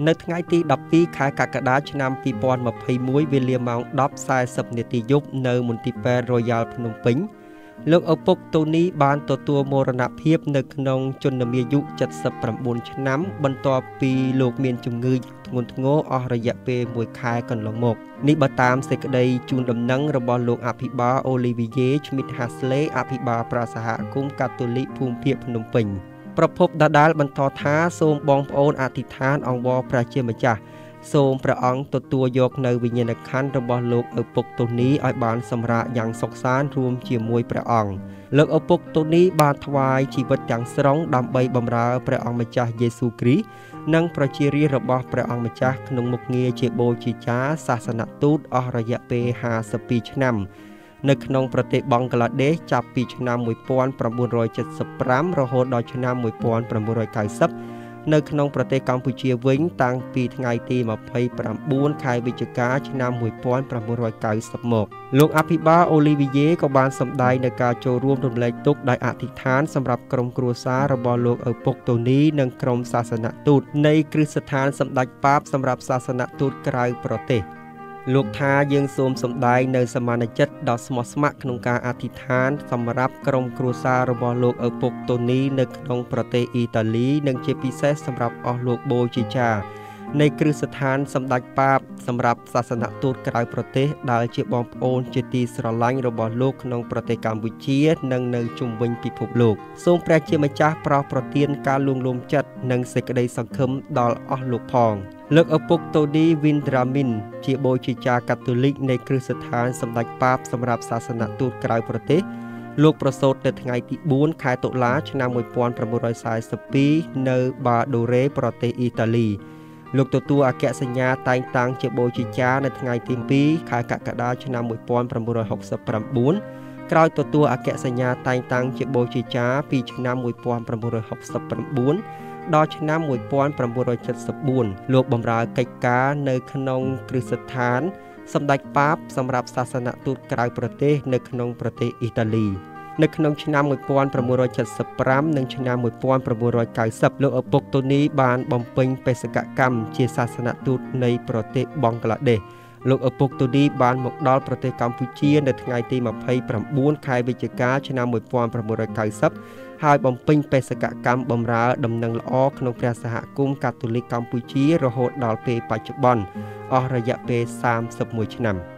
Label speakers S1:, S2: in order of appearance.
S1: នៅថ្ងៃទី12ខែកក្កដាឆ្នាំ2021វេលាម៉ោង 10:40 នាទីយប់នៅមន្ទីរពេទ្យ Royal ភ្នំពេញលោកឪពុកតូនីបានទទួលមរណភាពនៅក្នុងជន្មាយុ79ឆ្នាំបន្ទាប់ពីលោកមានជំងឺធ្ងន់ធ្ងរអស់រយៈពេល1ខែកន្លងមកនេះបើតាមសេចក្តីជូនដំណឹងរបស់លោកអភិបាលអូលីវីយេឈ្មីតហាស្លេអភិបាលប្រាសហគមន៍កាតូលិកភូមិភាគភ្នំពេញប្រភពដដាលបន្តថាសូមបងប្អូនអធិដ្ឋានអង្វរព្រះជាម្ចាស់សូមព្រះអង្គទទួលយកនៅវិញ្ញាណក្ខន្ធរបស់លោកឪពុកតូនីឲ្យបានសម្រាកយ៉ាងសុខសាន្តរួមជាមួយព្រះអង្គលោកឪពុកតូនីបានថ្វាយជីវិតទាំងស្រុងដើម្បីបម្រើព្រះអង្គម្ចាស់យេស៊ូគ្រីស្ទនិងប្រជារាស្ត្ររបស់ព្រះអង្គម្ចាស់ក្នុងមុខងារជាបូជាចារសាសនទូតអស់រយៈពេល52ឆ្នាំនៅក្នុងប្រទេសបង់ក្លាដេសចាប់ពីឆ្នាំ1975រហូតដល់ឆ្នាំ1990នៅក្នុងប្រទេសកម្ពុជាវិញតាំងពីថ្ងៃទី29ខែវិច្ឆិកាឆ្នាំ1990មកលោកអភិបាលអូលីវីយេក៏បានសម្ដែងនៅការចូលរួមរំលែកទុក្ខដោយអធិដ្ឋានសម្រាប់ក្រុមគ្រួសាររបស់លោកឪពុកតូនីនិងក្រុមសាសនទូតនៃគ្រឹះស្ថានសម្ដេចប៉ាបសម្រាប់សាសនទូតក្រៅប្រទេសលោកថាយើងសូមសម្ដែងនៅសមានចិត្តដ៏ស្មោះស្ម័គ្រក្នុងការអធិដ្ឋានសម្រាប់ក្រុមគ្រួសាររបស់លោកឪពុកតូនីនៅក្នុងប្រទេសអ៊ីតាលីនិងជាពិសេសសម្រាប់អស់លោកបូជាចារនៃគ្រឹះស្ថានសម្ដេចប៉ាបសម្រាប់សាសនទូតក្រៅប្រទេសដែលជាបងប្អូនជាទីស្រឡាញ់របស់លោកក្នុងប្រទេសកម្ពុជានិងនៅជុំវិញពិភពលោកសូមព្រះជាម្ចាស់ប្រោសប្រទានការលួងលោមចិត្តនិងសេចក្តីសង្ឃឹមដល់អស់លោកផងលោកឪពុកតូនីវិនដ្រាមីនជាបូជាចារកាតូលិកនៃគ្រឹះស្ថានសម្ដេចប៉ាបសម្រាប់សាសនទូតក្រៅប្រទេសលោកប្រសូតនៅថ្ងៃទី4ខែតុលាឆ្នាំ1942នៅបាដូរ៉េប្រទេសអ៊ីតាលីលោកទទួលអគ្គសញ្ញាតែងតាំងជាបូជាចារនៅថ្ងៃទី2ខែកក្កដាឆ្នាំ1969ក្រោយទទួលអគ្គសញ្ញាតែងតាំងជាបូជាចារពីឆ្នាំ1969ដល់ឆ្នាំ1974លោកបម្រើកិច្ចការនៅក្នុងគ្រឹះស្ថានសម្ដេចប៉ាបសម្រាប់សាសនទូតក្រៅប្រទេសនៅក្នុងប្រទេសអ៊ីតាលីនៅក្នុងឆ្នាំ1975និងឆ្នាំ1990លោកឪពុកតូនីបានបំពេញបេសកកម្មជាសាសនទូតនៃប្រទេសបង់ក្លាដេសលោកឪពុកតូនីបានមកដល់ប្រទេសកម្ពុជានៅថ្ងៃទី29ខែវិច្ឆិកាឆ្នាំ1990ហើយបំពេញបេសកកម្មបម្រើដំណឹងល្អក្នុងព្រះសហគមន៍កាតូលិកកម្ពុជារហូតដល់ពេលបច្ចុប្បន្នអស់រយៈពេល31ឆ្នាំ